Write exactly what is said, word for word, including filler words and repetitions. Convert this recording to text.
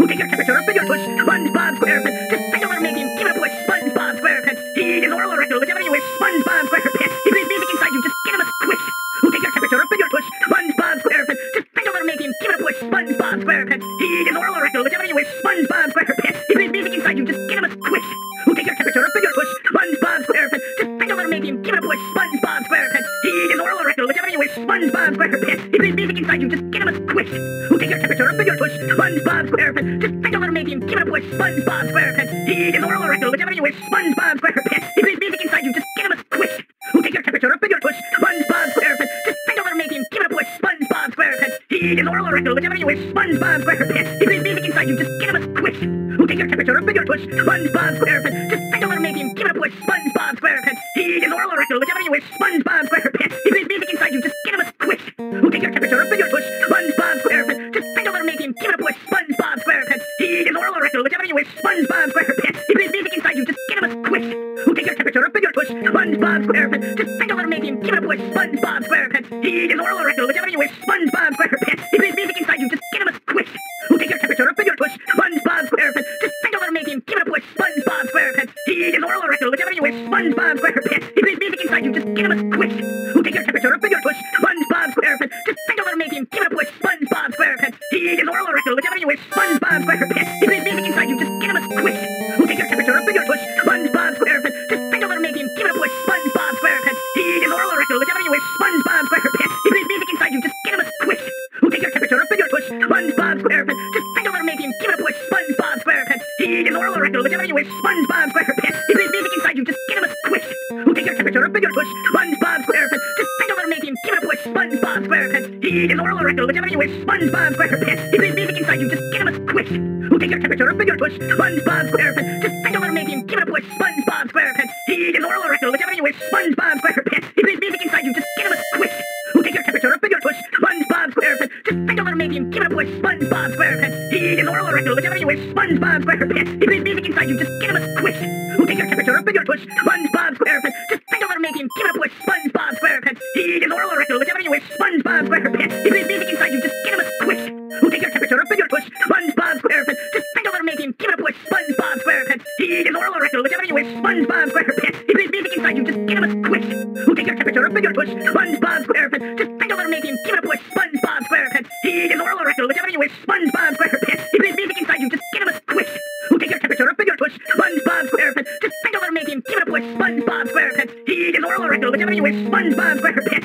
Who take your temperature up in your tush? SpongeBob SquarePants. Just think over medium. Give it a push. SpongeBob SquarePants. He is oral or rectal, whichever you wish. SpongeBob SquarePants. He plays music inside you. Just get him a squish. Who take your temperature up in your tush? SpongeBob SquarePants. Just think over medium. Give it a push. SpongeBob SquarePants. He is oral or rectal, whichever you wish. SpongeBob SquarePants. He plays music inside you. Just get him a squish. Who take your temperature up in your tush? SpongeBob SquarePants. Just think over medium. Give it a push. SpongeBob SquarePants. He is oral or rectal, whichever you wish. SpongeBob SquarePants. He plays music inside you. Just get him a squish. Who take your temperature up in your tush? SpongeBob SquarePants. Just think over medium. Give it a push. SpongeBob SquarePants. He is oral or rectal, whichever you wish. SpongeBob SquarePants. He plays music inside you. Just get him a squish. Who take your temperature up in your tush? SpongeBob SquarePants. Just think over medium. Give it a push. SpongeBob SquarePants. He is oral or rectal, whichever you wish. SpongeBob SquarePants. He plays music inside you. Just get him a squish. Who take your temperature up in your tush? SpongeBob SquarePants. Just think over medium. Give it a push. SpongeBob SquarePants. He is oral or rectal, whichever you wish. SpongeBob SquarePants. He plays music inside you. Just get him a squish. Who take your temperature up in your tush? SpongeBob SquarePants. Just think over medium. Give it a push. SpongeBob SquarePants. He is oral or rectal, whichever you wish. SpongeBob SquarePants. He plays music inside you. Just get him a squish. Who take your temperature up in your tush? SpongeBob SquarePants. Just think over medium. Give it a push. SpongeBob SquarePants. He is oral or rectal, whichever you wish. SpongeBob SquarePants. He plays music inside you. Just get him a squish. Who take your temperature up in your tush? SpongeBob SquarePants. Just think over medium. Give it a push. SpongeBob SquarePants. He is oral or rectal, whichever you wish. SpongeBob SquarePants. He plays music inside you. Just get him a squish. Who take your temperature up in your tush? SpongeBob SquarePants. Just think over medium. Give it a push. SpongeBob SquarePants. He is oral or rectal, whichever you wish. SpongeBob SquarePants. He plays music inside you. Just get him a squish. Who take your temperature up in your tush? SpongeBob SquarePants. Just think over medium. Give it a push. SpongeBob SquarePants. He is oral or rectal, whichever you wish. SpongeBob SquarePants. He plays music inside you. Just get him a squish. Who take your temperature up in your tush? SpongeBob SquarePants. Just think over medium. Give it a push. SpongeBob SquarePants. He is oral or rectal, whichever you wish. SpongeBob SquarePants. He plays music inside you. Just get him a squish. Who take your temperature up in your tush? SpongeBob SquarePants. Just think over medium. Give it a push. SpongeBob SquarePants. He is oral or rectal, whichever you wish. SpongeBob SquarePants. He plays music inside you. Just get him a squish. Who take your temperature up in your tush? SpongeBob SquarePants. Just think over medium. Give it a push. SpongeBob SquarePants. He is oral or rectal, whichever you wish. SpongeBob SquarePants. He plays music inside you. Just get him a squish. Who take your temperature up in your tush? SpongeBob SquarePants. Just think over medium. Give it a push. SpongeBob SquarePants. He is oral or rectal, whichever you wish. SpongeBob SquarePants. He plays music inside you. Just get him a squish. Who take your temperature up in your tush? SpongeBob SquarePants. Just think over medium. Give it a push. SpongeBob SquarePants. He is oral or rectal, whichever you wish. SpongeBob SquarePants. He plays music inside you. Just get him a squish. Who take your temperature up in your tush? SpongeBob SquarePants. Just think over medium. Give it a push. SpongeBob SquarePants. He is oral or rectal, whichever you wish. SpongeBob SquarePants. He plays music inside you. Just get him a squish. Who take your temperature up in your tush? SpongeBob SquarePants. Just think over medium. Give it a push. SpongeBob SquarePants. He is oral or rectal, whichever you wish. SpongeBob SquarePants. He plays music inside you. Just get him a squish. Who take your temperature up in your tush? SpongeBob SquarePants. Just think over medium. Give it a push. SpongeBob SquarePants. He is oral or rectal, whichever you wish. SpongeBob SquarePants.